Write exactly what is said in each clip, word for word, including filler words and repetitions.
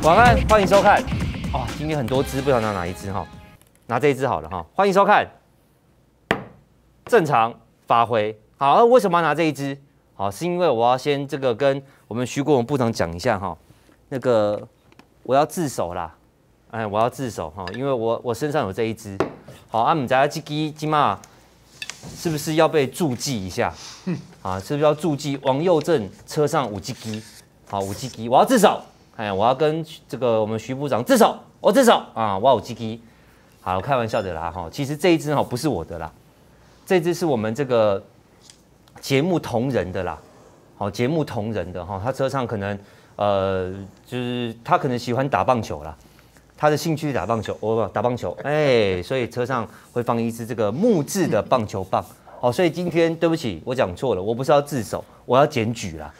晚安，欢迎收看。哦，今天很多支，不知道拿哪一支哈，拿这一支好了哈。欢迎收看，正常发挥。好，为什么要拿这一支？好，是因为我要先这个跟我们徐国勇部长讲一下哈，那个我要自首啦，哎，我要自首哈，因为我我身上有这一支。好，啊，唔知啊，这支今嘛是不是要被注记一下？啊，是不是要注记王佑正车上五 G 机？好，五 G 机，我要自首。哎，我要跟这个我们徐部长自首，我自首啊！我有 G G， 好，开玩笑的啦哈。其实这一支哈不是我的啦，这支是我们这个节目同仁的啦。好，节目同仁的哈，他车上可能呃，就是他可能喜欢打棒球啦，他的兴趣是打棒球，哦，打棒球，哎，所以车上会放一支这个木质的棒球棒。好，所以今天对不起，我讲错了，我不是要自首，我要检举啦。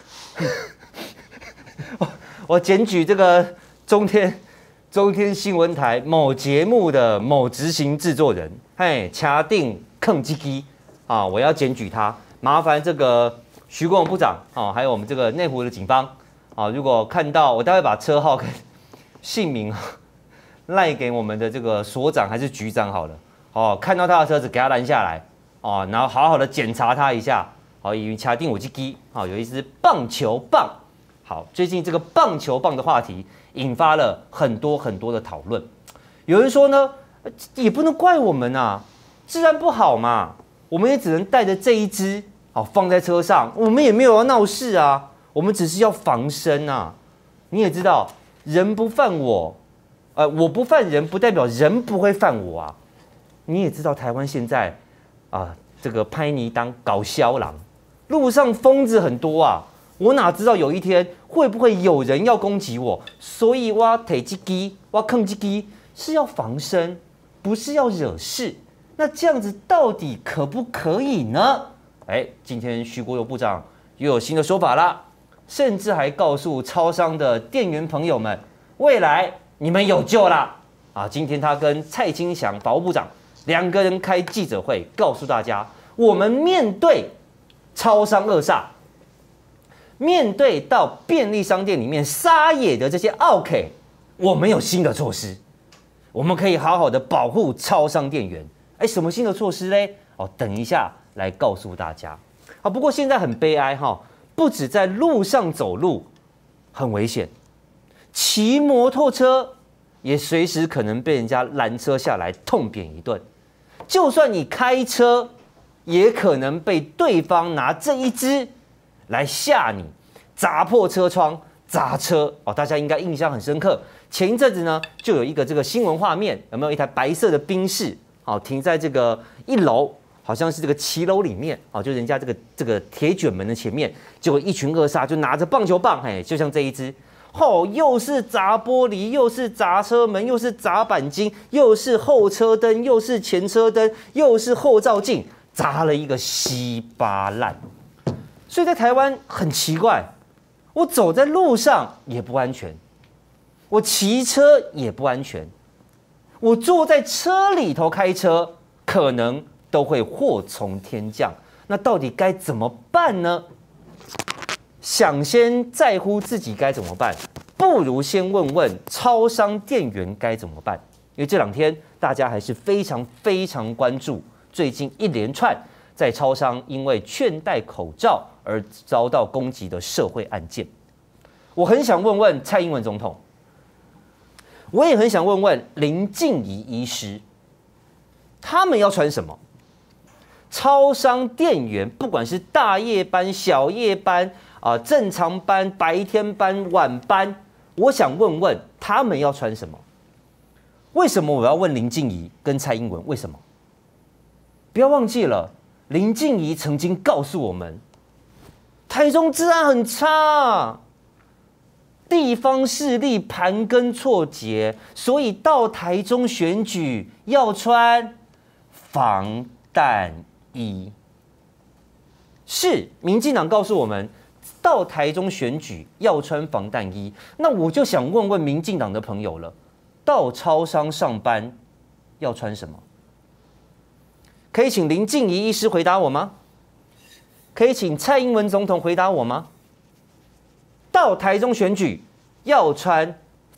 我检举这个中天中天新闻台某节目的某执行制作人，嘿，掐定坑鸡鸡啊！我要检举他，麻烦这个徐国勇部长啊，还有我们这个内湖的警方啊，如果看到我待会把车号跟姓名赖给我们的这个所长还是局长好了，哦，看到他的车子给他拦下来哦，然后好好的检查他一下，好，因为掐定我鸡鸡啊，有一支棒球棒。好，最近这个棒球棒的话题引发了很多很多的讨论。有人说呢，也不能怪我们啊，治安不好嘛，我们也只能带着这一支好放在车上，我们也没有要闹事啊，我们只是要防身啊。你也知道，人不犯我，呃，我不犯人，不代表人不会犯我啊。你也知道，台湾现在啊，这个拍泥当搞肖郎，路上疯子很多啊。我哪知道有一天会不会有人要攻击我？所以我提这支，我扛这支是要防身，不是要惹事。那这样子到底可不可以呢？哎，今天徐国勇部长又有新的说法啦，甚至还告诉超商的店员朋友们，未来你们有救啦！啊，今天他跟蔡清祥法务部长两个人开记者会，告诉大家，我们面对超商恶煞。面对到便利商店里面撒野的这些奥 K， 我们有新的措施，我们可以好好的保护超商店员。哎，什么新的措施嘞？哦，等一下来告诉大家。啊，不过现在很悲哀哈，不止在路上走路很危险，骑摩托车也随时可能被人家拦车下来痛扁一顿。就算你开车，也可能被对方拿这一支来吓你，砸破车窗、砸车哦，大家应该印象很深刻。前一阵子呢，就有一个这个新闻画面，有没有一台白色的宾士，好停在这个一楼，好像是这个骑楼里面，哦，就人家这个这个铁卷门的前面，结果一群恶煞就拿着棒球棒，嘿，就像这一支，哦，又是砸玻璃，又是砸车门，又是砸钣金，又是后车灯，又是前车灯，又是后照镜，砸了一个稀巴烂。所以在台湾很奇怪，我走在路上也不安全，我骑车也不安全，我坐在车里头开车可能都会祸从天降。那到底该怎么办呢？想先在乎自己该怎么办，不如先问问超商店员该怎么办。因为这两天大家还是非常非常关注最近一连串在超商因为劝戴口罩而遭到攻击的社会案件。我很想问问蔡英文总统，我也很想问问林静怡医师，他们要穿什么？超商店员不管是大夜班、小夜班啊、呃、正常班、白天班、晚班，我想问问他们要穿什么？为什么我要问林静怡跟蔡英文？为什么？不要忘记了，林静怡曾经告诉我们，台中治安很差，地方势力盘根错节，所以到台中选举要穿防弹衣。是民进党告诉我们，到台中选举要穿防弹衣。那我就想问问民进党的朋友了，到超商上班要穿什么？可以请林静怡医师回答我吗？可以请蔡英文总统回答我吗？到台中选举要穿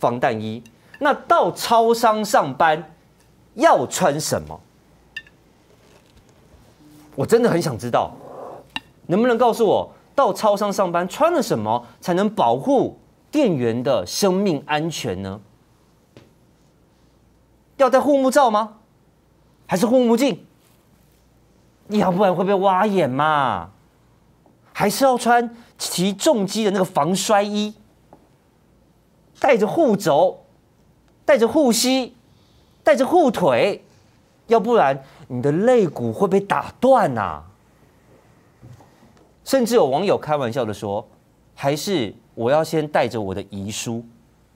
防弹衣，那到超商上班要穿什么？我真的很想知道，能不能告诉我，到超商上班穿了什么才能保护店员的生命安全呢？要戴护目罩吗？还是护目镜？要不然会被挖眼嘛？还是要穿骑重机的那个防摔衣，带着护肘，带着护膝，带着护腿，要不然你的肋骨会被打断啊！甚至有网友开玩笑的说，还是我要先带着我的遗书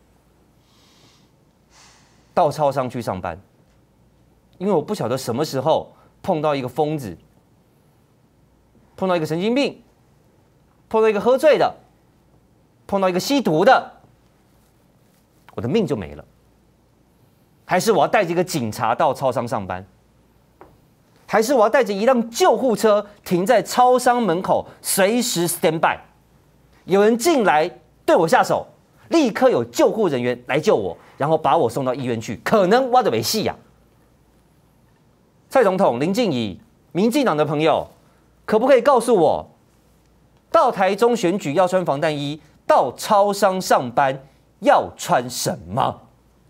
到超商去上班，因为我不晓得什么时候碰到一个疯子，碰到一个神经病，碰到一个喝醉的，碰到一个吸毒的，我的命就没了。还是我要带着一个警察到超商上班？还是我要带着一辆救护车停在超商门口，随时 stand by， 有人进来对我下手，立刻有救护人员来救我，然后把我送到医院去，可能我就没戏呀。蔡总统、林静怡、民进党的朋友，可不可以告诉我，到台中选举要穿防弹衣，到超商上班要穿什么？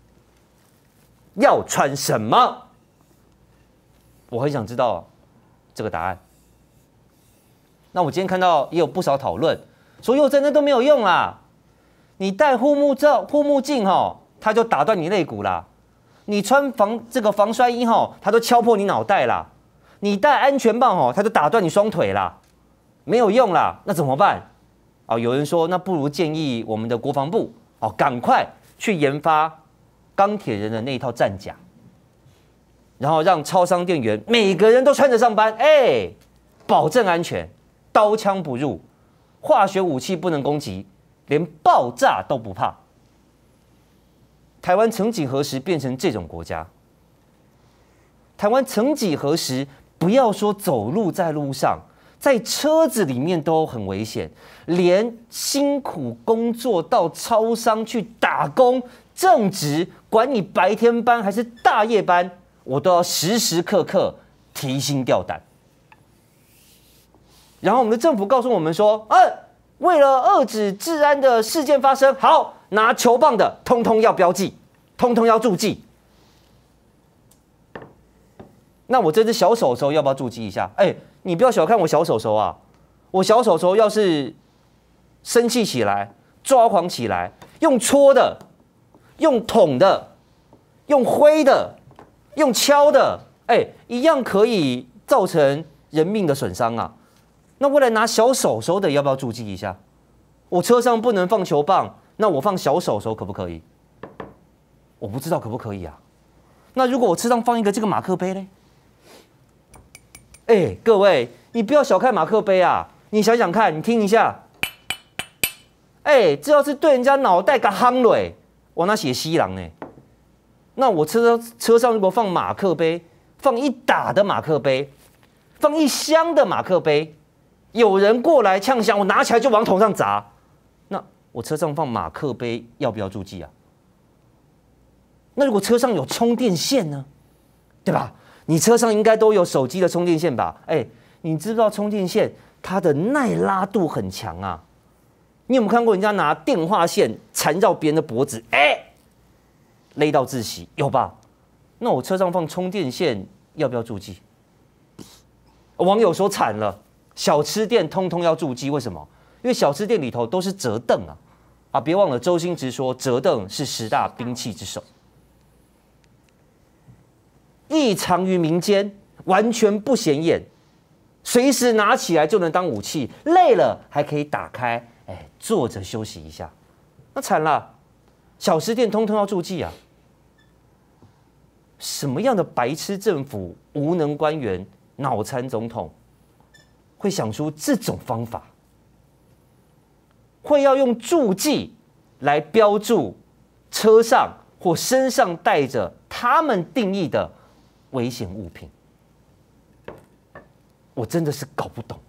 要穿什么？我很想知道这个答案。那我今天看到也有不少讨论，说佑真那都没有用啦，你戴护目罩、护目镜哈，它就打断你肋骨啦；你穿防这个防摔衣哈，它都敲破你脑袋啦；你戴安全棒哈，它就打断你双腿啦，没有用啦。那怎么办？哦，有人说那不如建议我们的国防部哦，赶快去研发钢铁人的那一套战甲。然后让超商店员每个人都穿着上班，哎，保证安全，刀枪不入，化学武器不能攻击，连爆炸都不怕。台湾曾几何时变成这种国家？台湾曾几何时，不要说走路在路上，在车子里面都很危险，连辛苦工作到超商去打工正职，管你白天班还是大夜班，我都要时时刻刻提心吊胆。然后我们的政府告诉我们说，嗯、啊，为了遏止治安的事件发生，好，拿球棒的通通要标记，通通要注记。那我这只小手手要不要注记一下？哎，你不要小看我小手手啊！我小手手要是生气起来、抓狂起来，用戳的、用捅的、用挥的、用敲的，哎，一样可以造成人命的损伤啊！那为了拿小手手的，要不要注记一下？我车上不能放球棒，那我放小手手可不可以？我不知道可不可以啊？那如果我车上放一个这个马克杯呢？哎，各位，你不要小看马克杯啊！你想想看，你听一下，哎，这要是对人家脑袋个夯嘞，我那写西郎呢？那我车车上如果放马克杯，放一打的马克杯，放一箱的马克杯，有人过来呛香，我拿起来就往头上砸，那我车上放马克杯要不要注记啊？那如果车上有充电线呢？对吧？你车上应该都有手机的充电线吧？哎，你知不知道充电线它的耐拉度很强啊？你有没有看过人家拿电话线缠绕别人的脖子，哎，勒到窒息？有吧？那我车上放充电线要不要注记？网友说惨了，小吃店通通要注记，为什么？因为小吃店里头都是折凳啊！啊，别忘了周星驰说折凳是十大兵器之首。异藏于民间，完全不显眼，随时拿起来就能当武器，累了还可以打开，哎，坐着休息一下。那惨了，小吃店通通要注记啊！什么样的白痴政府、无能官员、脑残总统，会想出这种方法？会要用注记来标注车上或身上带着他们定义的危险物品，我真的是搞不懂，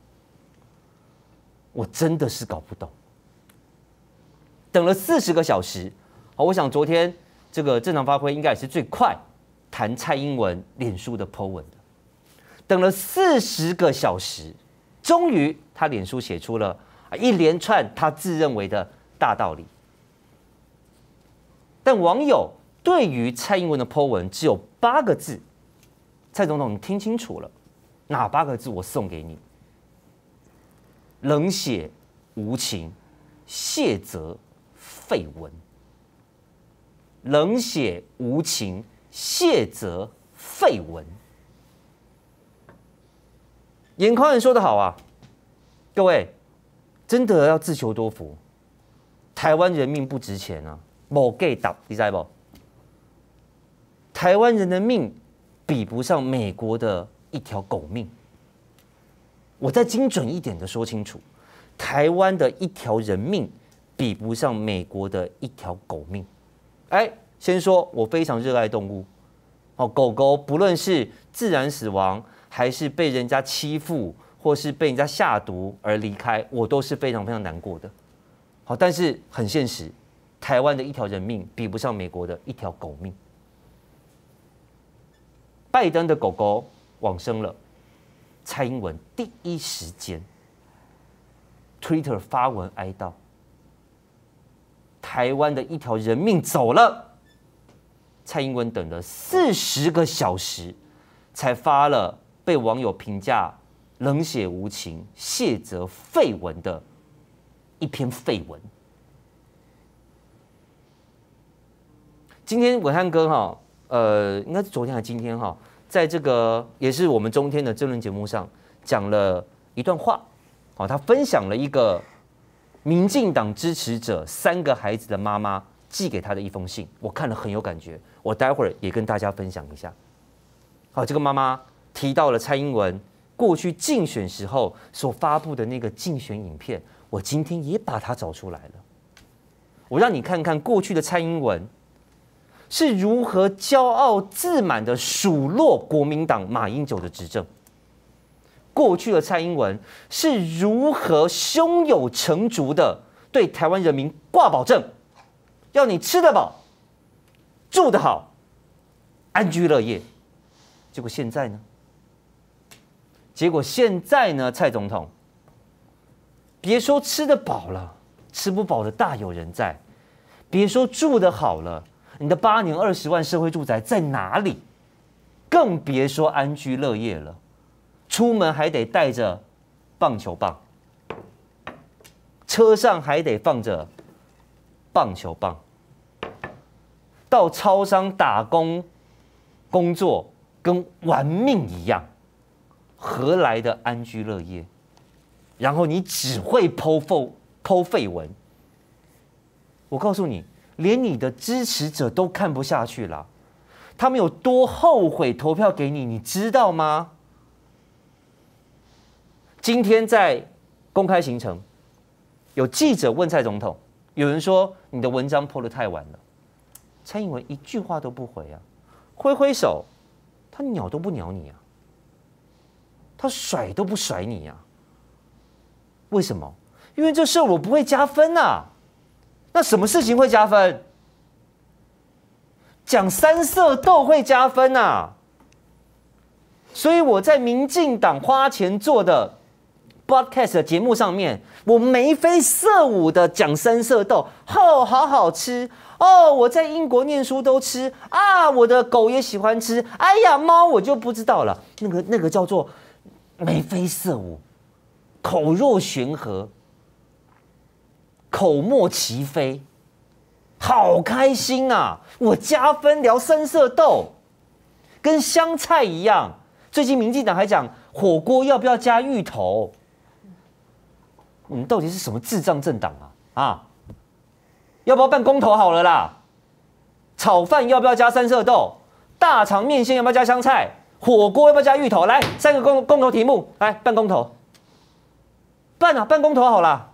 我真的是搞不懂。等了四十个小时， 好，我想昨天这个正常发挥应该也是最快谈蔡英文脸书的 po 文的，等了四十个小时，终于他脸书写出了一连串他自认为的大道理。但网友对于蔡英文的 po 文只有八个字，蔡总统，你听清楚了，哪八个字？我送给你：冷血无情，谢责废文。冷血无情，谢责废文。严宽仁说得好啊，各位真的要自求多福，台湾人命不值钱啊，某 gay 打，你知不？台湾人的命比不上美国的一条狗命。我再精准一点的说清楚，台湾的一条人命比不上美国的一条狗命。哎，先说我非常热爱动物，哦，狗狗不论是自然死亡，还是被人家欺负，或是被人家下毒而离开，我都是非常非常难过的。好，但是很现实，台湾的一条人命比不上美国的一条狗命。拜登的狗狗往生了，蔡英文第一时间 Twitter 发文哀悼。台湾的一条人命走了，蔡英文等了四十个小时，才发了被网友评价冷血无情、谢责废文的一篇废文。今天伟汉哥哈，呃，应该是昨天还是今天哈，在这个也是我们中天的政论节目上讲了一段话，好，他分享了一个民进党支持者三个孩子的妈妈寄给他的一封信，我看了很有感觉，我待会儿也跟大家分享一下。好，这个妈妈提到了蔡英文过去竞选时候所发布的那个竞选影片，我今天也把它找出来了，我让你看看过去的蔡英文是如何骄傲自满的数落国民党马英九的执政。过去的蔡英文是如何胸有成竹的对台湾人民挂保证，要你吃得饱、住得好、安居乐业。结果现在呢？结果现在呢？蔡总统，别说吃得饱了，吃不饱的大有人在；别说住得好了，你的八年二十万社会住宅在哪里？更别说安居乐业了。出门还得带着棒球棒，车上还得放着棒球棒，到超商打工工作跟玩命一样，何来的安居乐业？然后你只会剖废剖废文，我告诉你，连你的支持者都看不下去了，他们有多后悔投票给你，你知道吗？今天在公开行程，有记者问蔡总统，有人说你的文章po得太晚了，蔡英文一句话都不回啊，挥挥手，他鸟都不鸟你啊，他甩都不甩你啊，为什么？因为这事我不会加分啊，那什么事情会加分？讲三色豆会加分啊，所以我在民进党花钱做的Podcast 的节目上面，我眉飞色舞的讲三色豆，哦，好好吃哦！我在英国念书都吃啊，我的狗也喜欢吃。哎呀，猫我就不知道了，那个那个叫做眉飞色舞，口若悬河，口沫齐飞，好开心啊！我加分聊三色豆，跟香菜一样。最近民进党还讲火锅要不要加芋头。你们到底是什么智障政党啊？啊，要不要办公投好了啦？炒饭要不要加三色豆？大肠面线要不要加香菜？火锅要不要加芋头？来，三个公公投题目，来办公投，办啊，办公投好啦。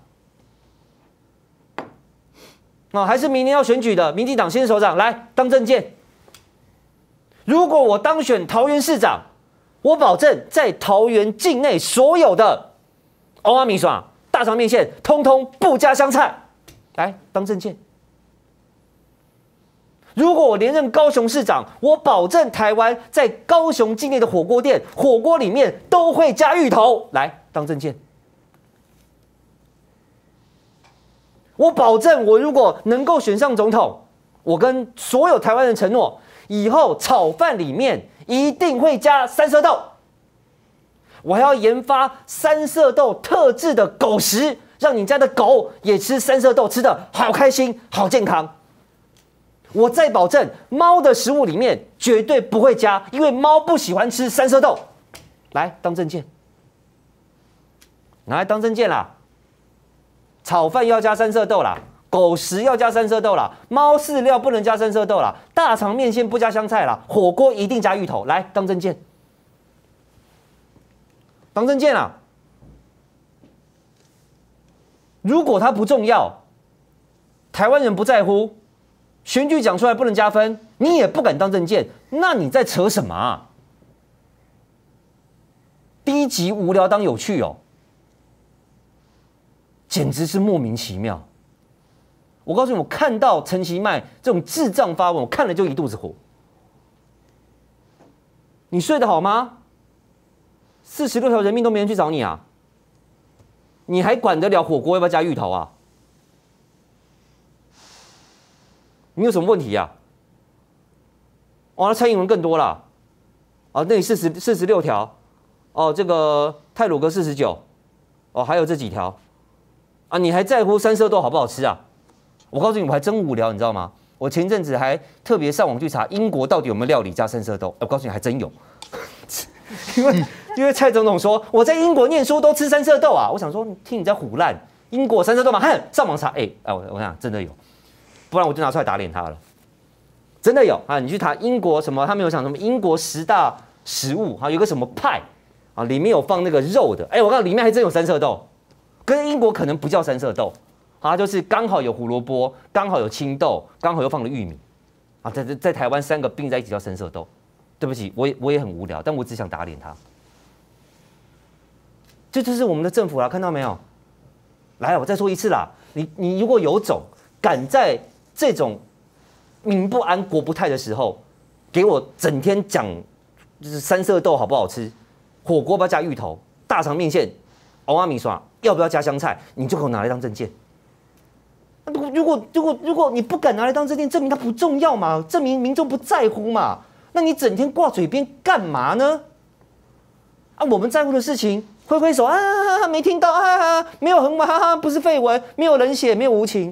啊，还是明年要选举的，民进党先首长来当政见。如果我当选桃园市长，我保证在桃园境内所有的欧阿米爽、大肠面线，通通不加香菜，来当政见。 如果我连任高雄市长，我保证台湾在高雄境内的火锅店，火锅里面都会加芋头，来当证件。我保证，我如果能够选上总统，我跟所有台湾人承诺，以后炒饭里面一定会加三色豆。我还要研发三色豆特制的狗食，让你家的狗也吃三色豆，吃得好开心、好健康。我再保证，猫的食物里面绝对不会加，因为猫不喜欢吃三色豆。来当证件，拿来当证件啦！炒饭要加三色豆啦，狗食要加三色豆啦，猫饲料不能加三色豆啦，大肠面线不加香菜啦，火锅一定加芋头。来当证件，当证件啦！如果它不重要，台湾人不在乎。选举讲出来不能加分，你也不敢当证件，那你在扯什么啊？低级无聊当有趣哦，简直是莫名其妙。我告诉你，我看到陈其迈这种智障发文，我看了就一肚子火。你睡得好吗？四十六条人命都没人去找你啊，你还管得了火锅要不要加芋头啊？你有什么问题呀、啊？哦，那蔡英文更多了，哦，那里四十四十六条，哦，这个太鲁阁四十九，哦，还有这几条，啊，你还在乎三色豆好不好吃啊？我告诉你，我还真无聊，你知道吗？我前阵子还特别上网去查英国到底有没有料理加三色豆，我告诉你，还真有，因为因为蔡总统说我在英国念书都吃三色豆啊，我想说听你在唬烂，英国三色豆嘛，哼，上网查，哎、欸，哎，我我想真的有。不然我就拿出来打脸他了，真的有啊！你去查英国什么，他们有讲什么英国十大食物啊，有个什么派啊，里面有放那个肉的，哎、欸，我告诉你，里面还真有三色豆，跟英国可能不叫三色豆，啊，就是刚好有胡萝卜，刚好有青豆，刚好又放了玉米，啊，在在台湾三个并在一起叫三色豆。对不起，我也我也很无聊，但我只想打脸他。这就是我们的政府啦，看到没有？来，我再说一次啦，你你如果有种敢在这种民不安、国不泰的时候，给我整天讲就是三色豆好不好吃，火锅要不要加芋头，大肠面线、欧阿米刷要不要加香菜，你就给我拿来当证件。如果如果如果如果你不敢拿来当证件，证明它不重要嘛，证明民众不在乎嘛，那你整天挂嘴边干嘛呢？啊，我们在乎的事情，挥挥手啊，没听到啊，没有很啊，不是废文，没有冷血，没有无情。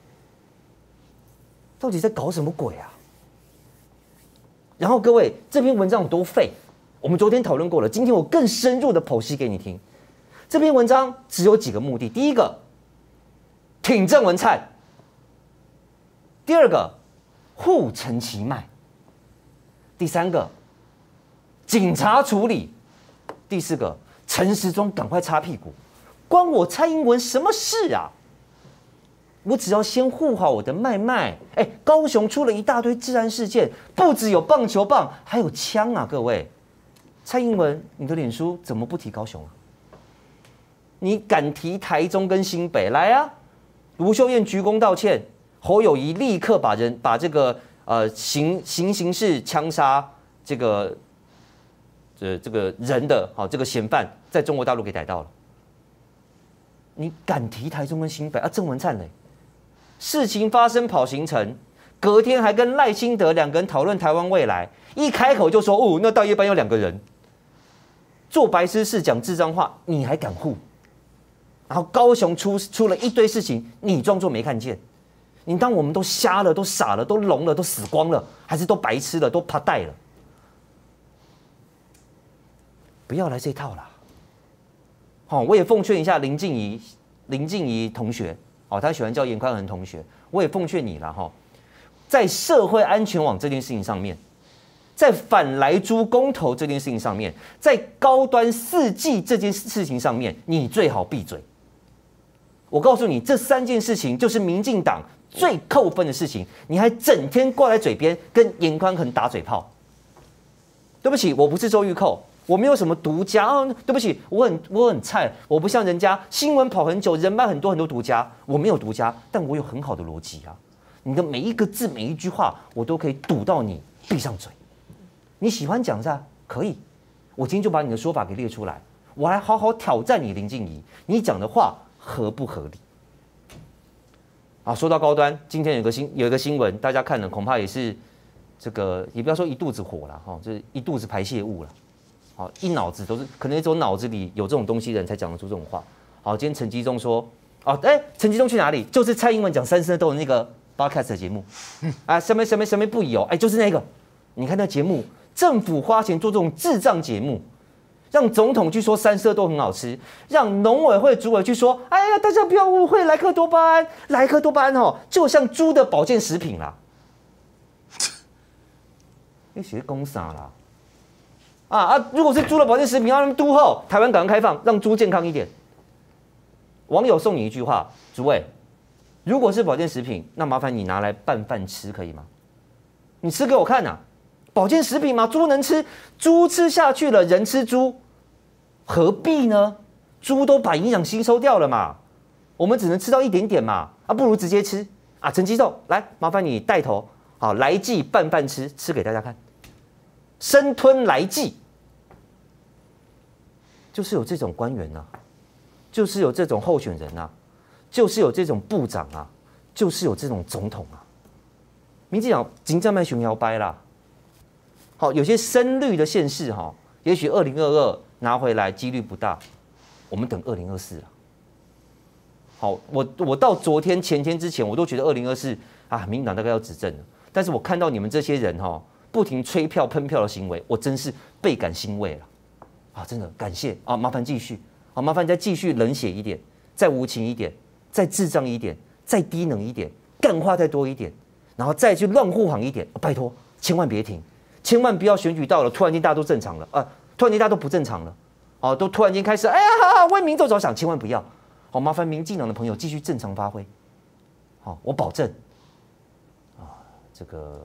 到底在搞什么鬼啊？然后各位，这篇文章有多废？我们昨天讨论过了，今天我更深入的剖析给你听。这篇文章只有几个目的：第一个，挺郑文灿；第二个，护陈其迈；第三个，警察处理；第四个，陈时中赶快擦屁股。关我蔡英文什么事啊？我只要先护好我的脉脉。哎，高雄出了一大堆治安事件，不只有棒球棒，还有枪啊！各位，蔡英文，你的脸书怎么不提高雄啊？你敢提台中跟新北来啊？卢秀燕鞠躬道歉，侯友宜立刻把人把这个呃行行刑事枪杀这个呃这个人的好、哦、这个嫌犯在中国大陆给逮到了。你敢提台中跟新北啊？郑文灿嘞？事情发生跑行程，隔天还跟赖清德两个人讨论台湾未来，一开口就说哦，那大夜班有两个人，做白痴事讲智障话，你还敢护？然后高雄出出了一堆事情，你装作没看见，你当我们都瞎了、都傻了、都聋了、都死光了，还是都白痴了、都怕带了？不要来这套啦！好，我也奉劝一下林静怡，林静怡同学。哦，他喜欢叫严宽恒同学，我也奉劝你了哈，在社会安全网这件事情上面，在反莱猪公投这件事情上面，在高端四 G 这件事情上面，你最好闭嘴。我告诉你，这三件事情就是民进党最扣分的事情，你还整天挂在嘴边跟严宽恒打嘴炮。对不起，我不是周玉蔻。我没有什么独家哦，对不起，我很我很菜，我不像人家新闻跑很久，人脉很多很多独家，我没有独家，但我有很好的逻辑啊。 你的每一个字、每一句话，我都可以堵到你闭上嘴。你喜欢讲是吧？可以，我今天就把你的说法给列出来，我来好好挑战你林静怡，你讲的话合不合理？啊，说到高端，今天有个新有一个新闻，大家看了恐怕也是这个，也不要说一肚子火了哈，就是一肚子排泄物了。好，一脑子都是，可能只有脑子里有这种东西的人才讲得出这种话。好，今天陈吉仲说，哦，哎，陈吉仲去哪里？就是蔡英文讲三生豆的那个 podcast 的节目啊，什么什么什么不宜哦，哎，就是那个，你看那节目，政府花钱做这种智障节目，让总统去说三色豆很好吃，让农委会主委去说，哎呀，大家不要误会，莱克多巴胺，莱克多巴胺哦，就像猪的保健食品啦，你学公啥啦？啊啊！如果是猪的保健食品，让他们都后，台湾赶快开放，让猪健康一点。网友送你一句话，主委，如果是保健食品，那麻烦你拿来拌饭吃，可以吗？你吃给我看啊！保健食品嘛，猪能吃，猪吃下去了，人吃猪，何必呢？猪都把营养吸收掉了嘛，我们只能吃到一点点嘛，啊，不如直接吃啊！陈吉仲，来，麻烦你带头，好，来剂拌饭吃，吃给大家看。生吞来剂，就是有这种官员啊，就是有这种候选人啊，就是有这种部长啊，就是有这种总统啊。民进党金正卖熊摇掰啦。好，有些深绿的县市哈，也许二零二二拿回来几率不大，我们等二零二四啊。好，我我到昨天前天之前，我都觉得二零二四啊，民进党大概要执政了。但是我看到你们这些人哈。不停吹票喷票的行为，我真是倍感欣慰了，啊，真的感谢啊！麻烦继续，啊，麻烦你再继续冷血一点，再无情一点，再智障一点，再低能一点，干话再多一点，然后再去乱护航一点，啊、拜托，千万别停，千万不要选举到了，突然间大家都正常了，啊，突然间大家都不正常了，哦、啊，都突然间开始，哎呀，哈哈，为民众着想，千万不要，好，麻烦民进党的朋友继续正常发挥，好，我保证，啊，这个。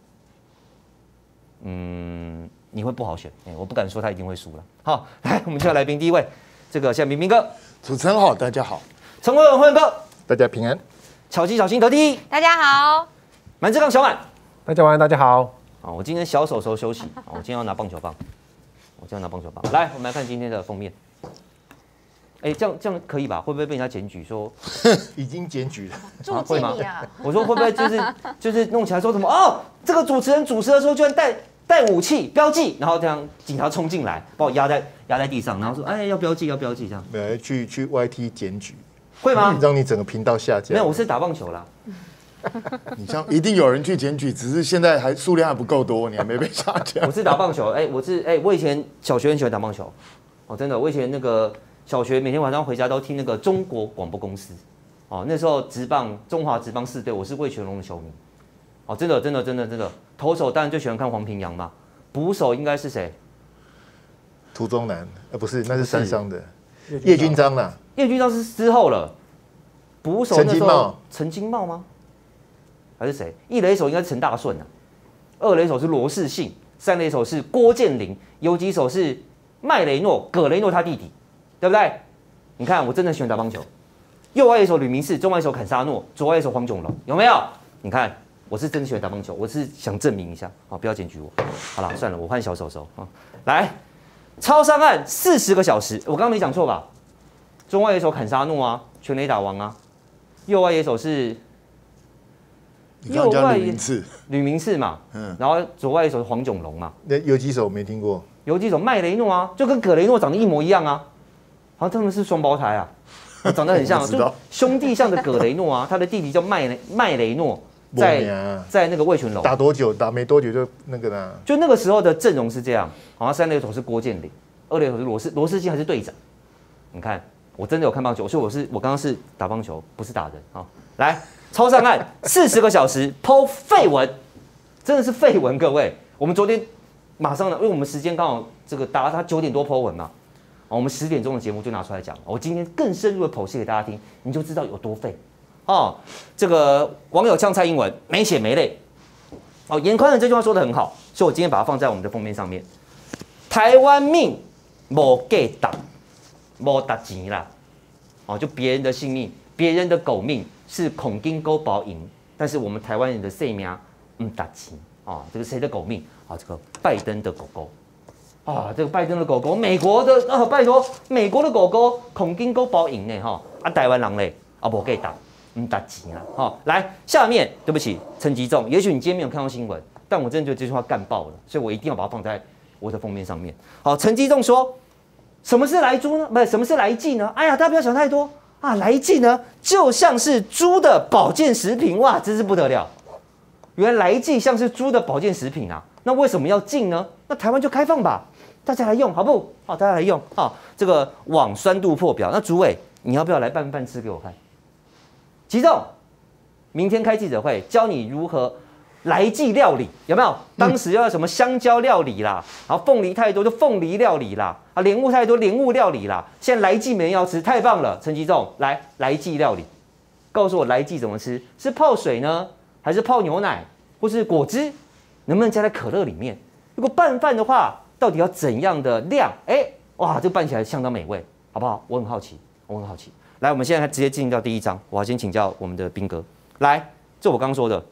嗯，你会不好选，哎、欸，我不敢说他一定会输了。好，来，我们现在来宾第一位，这个现在明明哥， 主持人好，大家好， 陈慧文慧文哥， 大家平安， 巧记小新得第一， 大家好， 满志刚小满， 大家晚安，大家好。 好，我今天小手手休息，我今天要拿棒球棒，我今天要拿棒球棒。来，我们来看今天的封面。哎、欸，这样这样可以吧？会不会被人家检举说已经检举了？ 啊、会吗？ 我说会不会就是就是弄起来说什么哦？这个主持人主持的时候居然带带武器标记，然后这样警察冲进来把我压在压在地上，然后说哎要标记要标记这样。 没有去去 Y T 检举， 会吗？ 让你整个频道下架。 没有，我是打棒球啦。 你像一定有人去检举，只是现在还数量还不够多，你还没被下架。 我是打棒球，哎、欸，我是哎、欸，我以前小学很喜欢打棒球，哦，真的，我以前那个。小学每天晚上回家都听那个中国广播公司，哦，那时候职棒中华职棒四队，我是魏全龙的球迷，哦，真的真的真的真的，投手当然最喜欢看黄平洋嘛，捕手应该是谁？ 涂中南，呃，不是，那是山上的叶君璋啦。 叶君璋是之后了，捕手那时候陈金茂吗？还是谁？一垒手应该是陈大顺啊，二垒手是罗世信，三垒手是郭建霖，游击手是麦雷诺，葛雷诺他弟弟。对不对？你看，我真的喜欢打棒球。右外野手吕明士，中外野手坎沙诺，左外野手黄炯龙，有没有？你看，我是真的喜欢打棒球，我是想证明一下，好，不要检举我。好了，算了，我换小手手啊。来，超商案四十个小时，我刚刚没讲错吧？中外野手坎沙诺啊，全垒打王啊。右外野手是右外野吕明士嘛，嗯，然后左外野手是黄炯龙嘛。 那游击手没听过？ 游击手麦雷诺啊，就跟葛雷诺长得一模一样啊。好像他们是双胞胎啊，长得很像，就兄弟像的葛雷诺啊，他的弟弟叫麦雷麦雷诺，在在那个魏全龙打多久？打没多久就那个啦。 就那个时候的阵容是这样，好像三垒手是郭建霖，二垒手是罗世罗世信还是队长。你看，我真的有看棒球，所以我是我刚刚是打棒球，不是打人啊。来，超上岸四十个小时，po 废文，真的是废文，各位。我们昨天马上呢，因为我们时间刚好这个打他九点多 po 文嘛。我们十点钟的节目就拿出来讲，我今天更深入的剖析给大家听，你就知道有多废哦。这个网友呛蔡英文没血没泪，哦，严宽的这句话说得很好，所以我今天把它放在我们的封面上面。台湾命无价值，无值钱啦，哦，就别人的性命，别人的狗命是孔金勾保赢， 但是我们台湾人的性命嗯打击啊，这个谁的狗命啊？这个拜登的狗狗啊，这个拜登的狗狗，美国的啊，拜托，美国的狗狗恐惊狗包赢呢哈，啊台湾人嘞啊不给打，嗯打击啊，好来下面对不起陈吉仲，也许你今天没有看到新闻，但我真的觉得这句话干爆了，所以我一定要把它放在我的封面上面。好，陈吉仲说。什么是来猪呢？不是，什么是来剂呢？哎呀，大家不要想太多啊！来剂呢，就像是猪的保健食品，哇，真是不得了！原来来剂像是猪的保健食品啊，那为什么要禁呢？那台湾就开放吧，大家来用好不好？大家来用啊！这个网酸度破表，那主委你要不要来拌饭吃给我看？吉仲，明天开记者会，教你如何。来剂料理有没有？当时要什么香蕉料理啦，然后凤梨太多就凤梨料理啦，啊莲雾太多莲雾料理啦。现在来剂没人要吃，太棒了！陈吉仲来来剂料理，告诉我来剂怎么吃？是泡水呢，还是泡牛奶，或是果汁？能不能加在可乐里面？如果拌饭的话，到底要怎样的量？哎、欸，哇，这拌起来相当美味，好不好？我很好奇，我很好奇。来，我们现在直接进到第一章，我要先请教我们的兵哥。来，这我刚刚说的。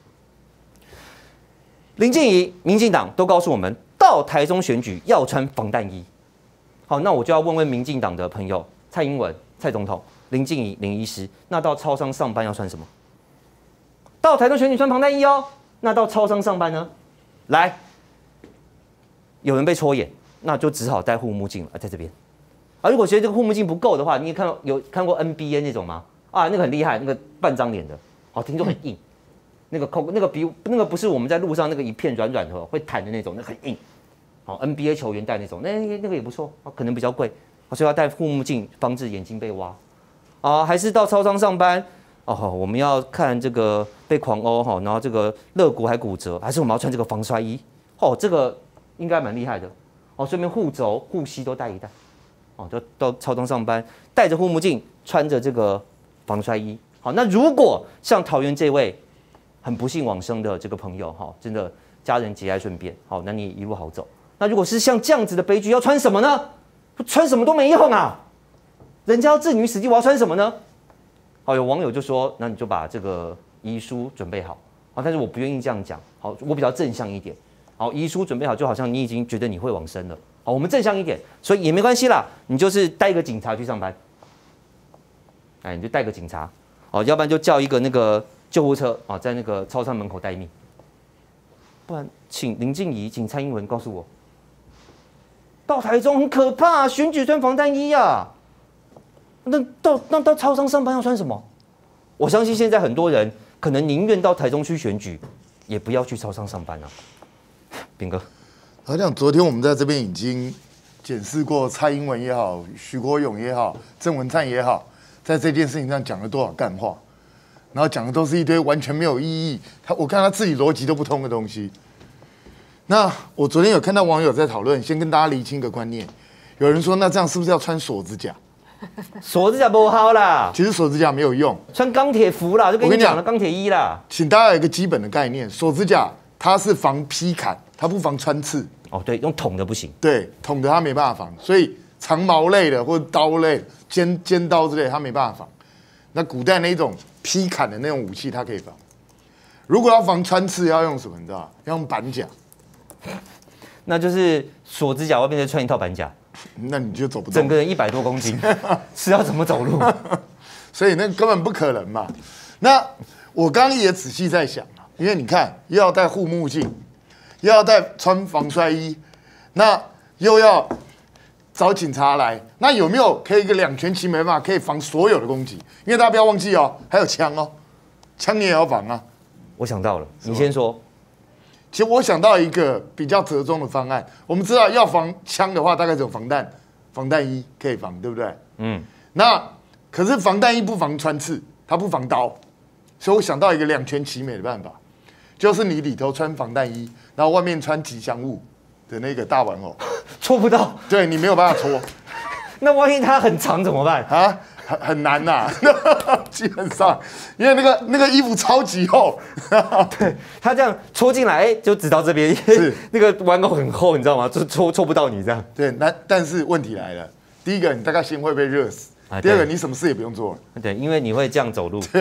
林静怡、民进党都告诉我们，到台中选举要穿防弹衣。好，那我就要问问民进党的朋友，蔡英文、蔡总统、林静怡、林医师，那到超商上班要穿什么？到台中选举穿防弹衣哦。那到超商上班呢？来，有人被戳眼，那就只好戴护目镜了，在这边。啊，如果觉得这个护目镜不够的话，你也看到有看过 N B A 那种吗？啊，那个很厉害，那个半张脸的，好，听说很硬。那个扣那个比那个不是我们在路上那个一片软软的会弹的那种，那很硬。好 ，N B A 球员戴那种，那那个也不错，可能比较贵，所以要戴护目镜，防止眼睛被挖。啊，还是到超商上班哦，我们要看这个被狂殴哈，然后这个肋骨还骨折，还是我们要穿这个防摔衣？哦，这个应该蛮厉害的。哦，顺便护肘、护膝都带一带。哦，就到超商上班，戴着护目镜，穿着这个防摔衣。好，那如果像桃园这位。很不幸往生的这个朋友哈，真的家人节哀顺变，好，那你一路好走。那如果是像这样子的悲剧，要穿什么呢？穿什么都没用啊！人家要置你于死地，我要穿什么呢？好，有网友就说，那你就把这个遗书准备好。好，但是我不愿意这样讲。好，我比较正向一点。好，遗书准备好，就好像你已经觉得你会往生了。好，我们正向一点，所以也没关系啦。你就是带一个警察去上班，哎，你就带个警察，哦，要不然就叫一个那个。救护车啊，在那个超商门口待命，不然请林静怡、请蔡英文告诉我，到台中很可怕，选举穿防弹衣啊。那到那到超商上班要穿什么？我相信现在很多人可能宁愿到台中去选举，也不要去超商上班啊。炳哥， 好像昨天我们在这边已经检视过蔡英文也好、徐国勇也好、郑文灿也好，在这件事情上讲了多少干话。然后讲的都是一堆完全没有意义，他我看他自己逻辑都不通的东西。那我昨天有看到网友在讨论，先跟大家厘清一个观念，有人说那这样是不是要穿锁指甲？ 锁指甲不好啦， 其实锁指甲没有用， 穿钢铁服啦，就跟你讲的钢铁衣啦。 请大家有一个基本的概念，锁指甲它是防劈砍，它不防穿刺。 哦，对，用捅的不行。 对，捅的它没办法防，所以长矛类的或者刀类、尖尖刀之类，它没办法防。那古代那种劈砍的那种武器，它可以防。如果要防穿刺，要用什么？你知道？要用板甲。 那就是锁指甲外面再穿一套板甲， 那你就走不动。 整个人一百多公斤，是要怎么走路？ 所以那根本不可能嘛。那我刚刚也仔细在想啊，因为你看，又要戴护目镜，又要戴穿防摔衣，那又要找警察来，那有没有可以一个两全其美嘛？可以防所有的攻击？因为大家不要忘记哦，还有枪哦，枪你也要防啊。 我想到了，你先说。 其实我想到一个比较折中的方案。我们知道要防枪的话，大概只有防弹、防弹衣可以防，对不对？嗯。那可是防弹衣不防穿刺，它不防刀，所以我想到一个两全其美的办法，就是你里头穿防弹衣，然后外面穿吉祥物的那个大玩偶， 戳不到。 对你没有办法戳。 那万一它很长怎么办啊？很很难呐、啊，基本上，因为那个那个衣服超级厚， 对他这样戳进来，哎，就只到这边，是那个玩偶很厚，你知道吗？就戳戳不到你这样。 对，那但是问题来了，第一个你大概心会被热死，啊、第二个你什么事也不用做了。 对，因为你会这样走路。 对啊，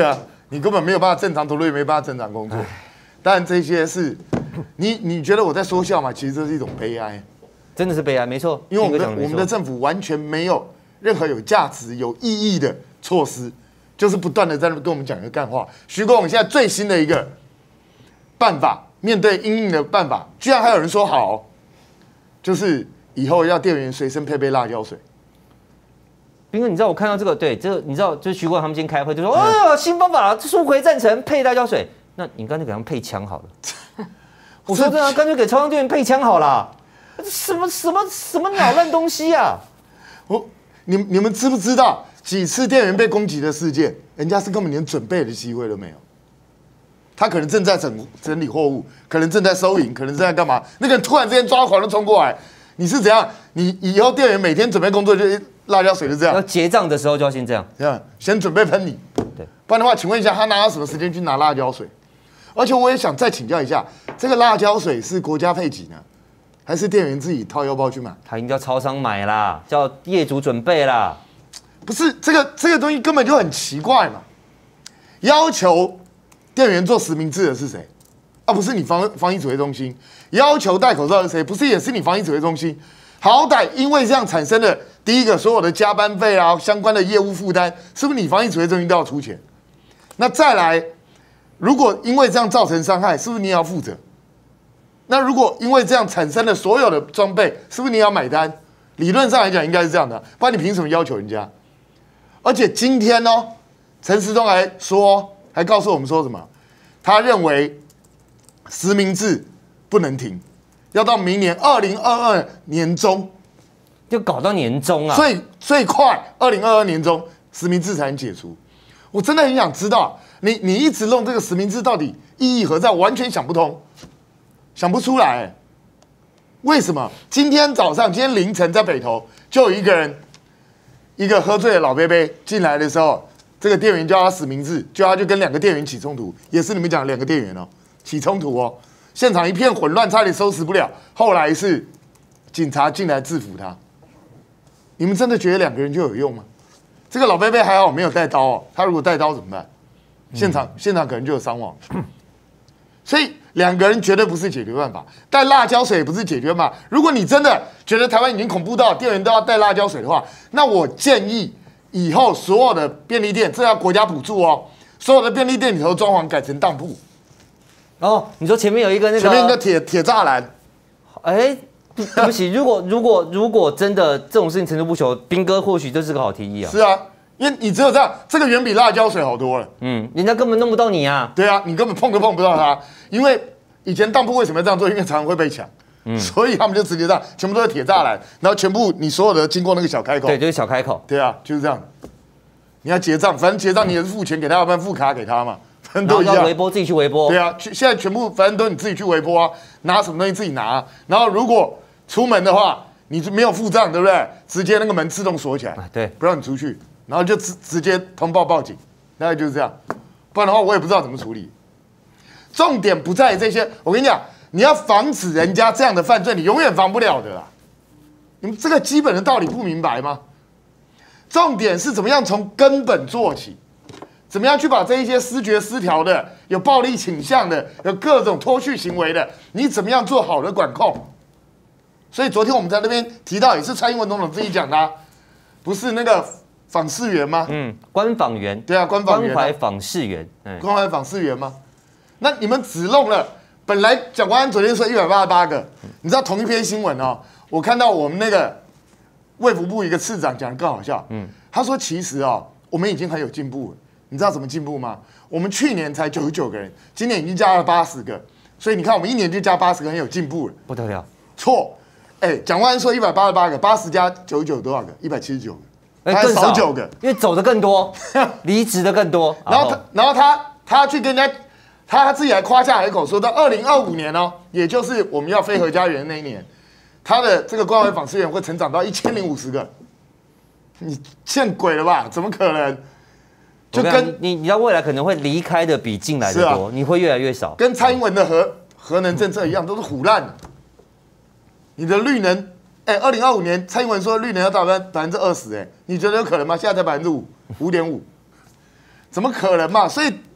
你根本没有办法正常投入，也没办法正常工作。当然这些是，你你觉得我在说笑吗？其实这是一种悲哀， 真的是悲哀，没错。 因为我们的我们的政府完全没有任何有价值、有意义的措施，就是不断的在那跟我们讲一个干话。徐国勇现在最新的一个办法，面对因应的办法，居然还有人说好，就是以后要店员随身配备辣椒水。 斌哥，你知道我看到这个，对，这个你知道，就是徐国勇他们今天开会就说，哦，新方法，苏揆赞成配辣椒水，那你干脆给他们配枪好了。我说真的，干脆给超商店员配枪好了。什么什么什么鸟烂东西啊！ 我你你们知不知道几次店员被攻击的事件，人家是根本连准备的机会都没有。他可能正在整整理货物，可能正在收银，可能正在干嘛？那个人突然之间抓狂就冲过来，你是怎样？你以后店员每天准备工作就辣椒水就这样。 要结账的时候就要先这样， 这样先准备喷你。 对， 不然的话，请问一下，他哪有什么时间去拿辣椒水？而且我也想再请教一下，这个辣椒水是国家配给呢，还是店员自己掏腰包去买？ 他已经叫超商买啦，叫业主准备啦。 不是这个这个东西根本就很奇怪嘛！要求店员做实名制的是谁？啊，不是你防防疫指挥中心。要求戴口罩的是谁？不是也是你防疫指挥中心？好歹因为这样产生的第一个所有的加班费啊，相关的业务负担，是不是你防疫指挥中心都要出钱？那再来，如果因为这样造成伤害，是不是你也要负责？那如果因为这样产生了所有的装备，是不是你也要买单？理论上来讲应该是这样的，不然你凭什么要求人家？而且今天哦，陈时中还说，还告诉我们说什么？他认为实名制不能停，要到明年二零二二年中， 就搞到年中啊， 最最快二零二二年中实名制才能解除。我真的很想知道，你你一直弄这个实名制到底意义何在？我完全想不通，想不出来。为什么今天早上、今天凌晨在北投就有一个人，一个喝醉的老伯伯进来的时候，这个店员叫他实名制，就他就跟两个店员起冲突，也是你们讲的两个店员哦，起冲突哦，现场一片混乱，差点收拾不了。后来是警察进来制服他。你们真的觉得两个人就有用吗？这个老伯伯还好没有带刀哦，他如果带刀怎么办？现场、嗯、现场可能就有伤亡。所以两个人绝对不是解决办法，带辣椒水也不是解决办法。如果你真的觉得台湾已经恐怖到店员都要带辣椒水的话，那我建议以后所有的便利店，这要国家补助哦，所有的便利店里头装潢改成当铺。 哦，你说前面有一个那个， 前面一个铁铁栅栏。 哎，对不起，如果如果如果真的这种事情层出不穷，斌哥或许这是个好提议啊。 是啊。因为你只有这样，这个远比辣椒水好多了。 嗯，人家根本弄不到你啊。 对啊，你根本碰都碰不到他。因为以前当铺为什么要这样做？因为常常会被抢，嗯，所以他们就直接这样，全部都是铁栅栏，然后全部你所有的经过那个小开口。 对，就是小开口。 对啊，就是这样。你要结账，反正结账你也是付钱给他，要不然付卡给他嘛，反正都一样。 然后微波自己去微波。 对啊，现在全部反正都你自己去微波啊，拿什么东西自己拿、啊。然后如果出门的话，你没有付账，对不对？直接那个门自动锁起来， 啊、对， 不让你出去。然后就直直接通报报警，大概就是这样，不然的话我也不知道怎么处理。重点不在于这些，我跟你讲，你要防止人家这样的犯罪，你永远防不了的啦。你们这个基本的道理不明白吗？重点是怎么样从根本做起，怎么样去把这一些思觉失调的、有暴力倾向的、有各种脱序行为的，你怎么样做好的管控？所以昨天我们在那边提到，也是蔡英文总统自己讲的、啊，不是那个。访视员吗？ 嗯，官访员。 对啊，官访员、啊。 关怀访视员。 嗯，关怀访视员吗？那你们只弄了，本来蒋万安昨天说一百八十八个，你知道同一篇新闻哦，我看到我们那个卫福部一个次长讲的更好笑。嗯，他说其实哦，我们已经很有进步了。你知道怎么进步吗？我们去年才九十九个人，今年已经加了八十个，所以你看我们一年就加八十个，很有进步了。 不得了。 错，哎，蒋万安说一百八十八个，八十加九十九多少个？一百七十九个。 他更少九个， 因为走的更多，离职的更多。 然后他，然后他，他去跟人家，他自己还夸下海口，说到二零二五年哦，也就是我们要飞回家园那一年，他的这个关怀访视员会成长到一千零五十个。你见鬼了吧？怎么可能？ 就跟你，你知道未来可能会离开的比进来的多，啊、你会越来越少。 跟蔡英文的核核能政策一样，都是唬烂的。你的绿能。哎，二零二五年蔡英文说绿能要达到百分之二十，哎，你觉得有可能吗？现在才百分之五，五点五，怎么可能嘛？所以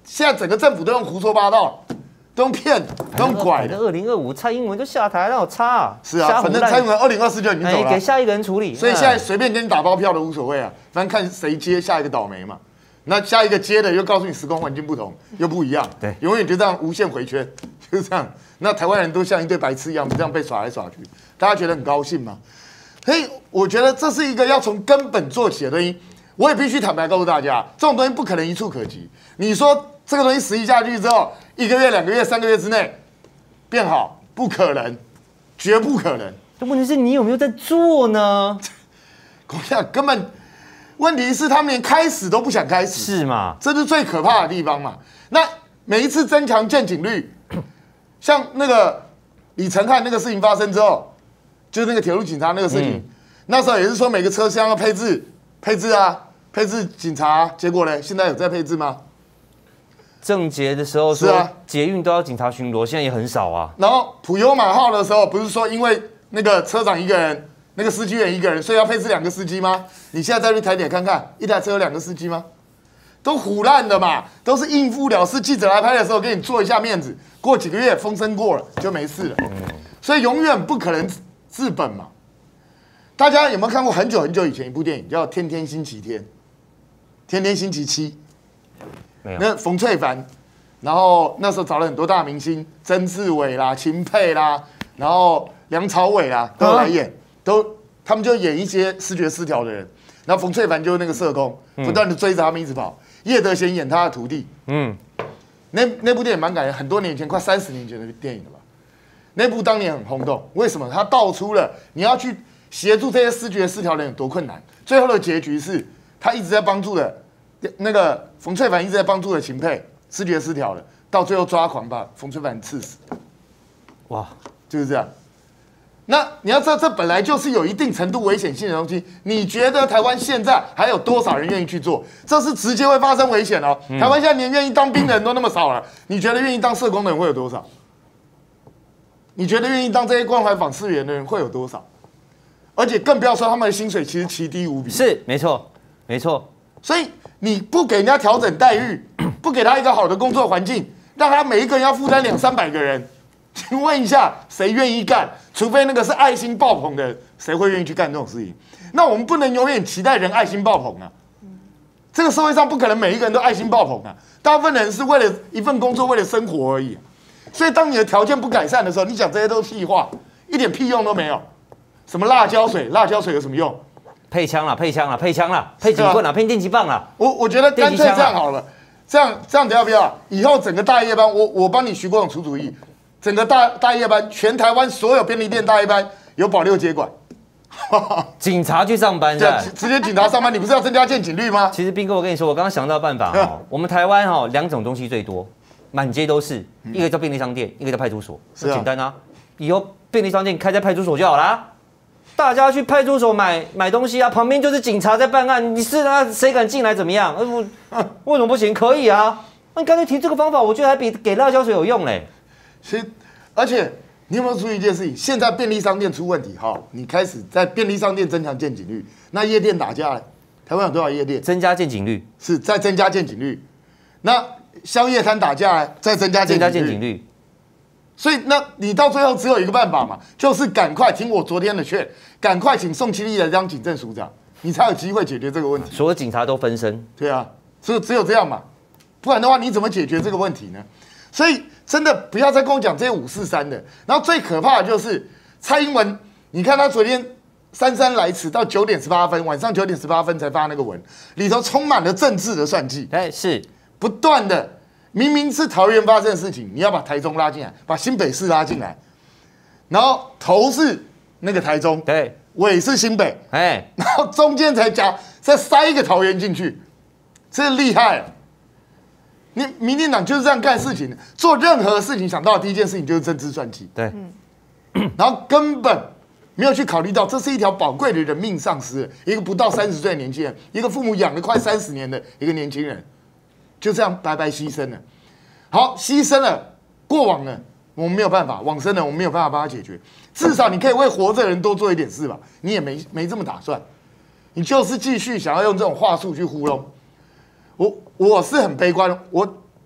现在整个政府都用胡说八道，都用骗，都用拐的。 二零二五蔡英文就下台，那有差啊。 是啊，反正蔡英文二零二四就已经走了， 给下一个人处理。 所以现在随便给你打包票都无所谓啊，反正看谁接下一个倒霉嘛。那下一个接的又告诉你时空环境不同，又不一样， 对， 永远就这样无限回圈，就是这样。那台湾人都像一堆白痴一样，这样被耍来耍去，大家觉得很高兴吗？所以我觉得这是一个要从根本做起的东西。我也必须坦白告诉大家，这种东西不可能一触可及。你说这个东西实行下去之后，一个月、两个月、三个月之内变好，不可能，绝不可能。 问题是你有没有在做呢？ 我想根本。问题是他们连开始都不想开始， 是吗？ 这是最可怕的地方嘛。那每一次增强健警率，像那个李承翰那个事情发生之后，就是那个铁路警察那个事情，嗯、那时候也是说每个车厢要配置配置啊，配置警察、啊。结果呢，现在有在配置吗？ 郑捷的时候说，啊、捷运都要警察巡逻，现在也很少啊。 然后普悠玛号的时候，不是说因为那个车长一个人。那个司机员一个人，所以要配置两个司机吗？你现在再去台铁看看，一台车有两个司机吗？都唬烂的嘛，都是应付了事。记者来拍的时候给你做一下面子，过几个月风声过了就没事了。所以永远不可能治本嘛。大家有没有看过很久很久以前一部电影叫《天天星期天》？天天星期七？ 没有。 那冯翠凡，然后那时候找了很多大明星，曾志伟啦、秦沛啦，然后梁朝伟啦都有来演。都，他们就演一些思觉失调的人，然后冯翠凡就是那个社工，不断的追着他们一直跑。叶德娴演他的徒弟，嗯，那那部电影蛮感人，很多年前，快三十年前的电影了吧？那部当年很轰动，为什么？他道出了你要去协助这些思觉失调的人有多困难。最后的结局是，他一直在帮助的，那个冯翠凡一直在帮助的秦沛，思觉失调的，到最后抓狂把冯翠凡刺死。哇，就是这样。那你要知道，这本来就是有一定程度危险性的东西。你觉得台湾现在还有多少人愿意去做？这是直接会发生危险哦。嗯、台湾现在连愿意当兵的人都那么少了，你觉得愿意当社工的人会有多少？你觉得愿意当这些关怀访视员的人会有多少？而且更不要说他们的薪水其实奇低无比。 是，没错，没错。 所以你不给人家调整待遇，不给他一个好的工作环境，让他每一个人要负担两三百个人。请问一下，谁愿意干？除非那个是爱心爆棚的，谁会愿意去干这种事情？那我们不能永远期待人爱心爆棚啊！这个社会上不可能每一个人都爱心爆棚啊！大部分人是为了一份工作，为了生活而已。所以，当你的条件不改善的时候，你讲这些都是屁话，一点屁用都没有。什么辣椒水？辣椒水有什么用？ 配枪啦，配枪啦，配枪啦，配警棍啦，配电击棒啦。 我我觉得干脆这样好了，这样这样子要不要？以后整个大夜班，我我帮你徐国勇出主意。整个大大夜班，全台湾所有便利店大夜班有保六接管， 警察去上班， 对，直接警察上班，你不是要增加健警率吗？ 其实斌哥，我跟你说，我刚刚想到办法哦，我们台湾哈两种东西最多，满街都是，一个叫便利商店，一个叫派出所，很简单啊，以后便利商店开在派出所就好啦，大家去派出所买买东西啊，旁边就是警察在办案，你是啊，谁敢进来怎么样？我为什么不行？可以啊，那你干脆提这个方法，我觉得还比给辣椒水有用嘞。 其实，而且你有没有注意一件事情？现在便利商店出问题，哈，你开始在便利商店增强健警率，那夜店打架了，台湾有多少夜店？ 增加健警率是在增加健警率。那宵夜摊打架，再增加健警率。增加健警率。所以，那你到最后只有一个办法嘛，就是赶快听我昨天的劝，赶快请宋其力来当警政署长，你才有机会解决这个问题。 所有警察都分身。 对啊，所以只有这样嘛，不然的话你怎么解决这个问题呢？所以真的不要再跟我讲这些五四三的。然后最可怕的就是蔡英文，你看他昨天姗姗来迟，到九点十八分，晚上九点十八分才发那个文，里头充满了政治的算计。 哎，是不断的，明明是桃园发生的事情，你要把台中拉进来，把新北市拉进来，然后头是那个台中， 对， 尾是新北， 哎， 然后中间才加再塞一个桃园进去，这厉害了。你民进党就是这样干事情的，做任何事情想到的第一件事情就是政治算计， 对， 然后根本没有去考虑到这是一条宝贵的人命丧失，一个不到三十岁的年轻人，一个父母养了快三十年的一个年轻人，就这样白白牺牲了。好，牺牲了，过往了，我们没有办法；往生了，我们没有办法帮他解决。至少你可以为活着的人多做一点事吧，你也没没这么打算，你就是继续想要用这种话术去糊弄。我我是很悲观，我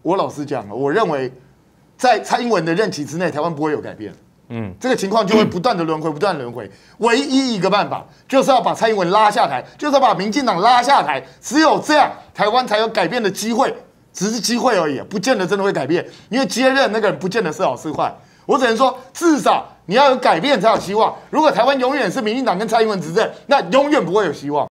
我老实讲，我认为在蔡英文的任期之内，台湾不会有改变。嗯，这个情况就会不断的轮回，不断的轮回。唯一一个办法就是要把蔡英文拉下台，就是要把民进党拉下台。只有这样，台湾才有改变的机会。只是机会而已，不见得真的会改变。因为接任那个人不见得是好是坏。我只能说，至少你要有改变才有希望。如果台湾永远是民进党跟蔡英文执政，那永远不会有希望。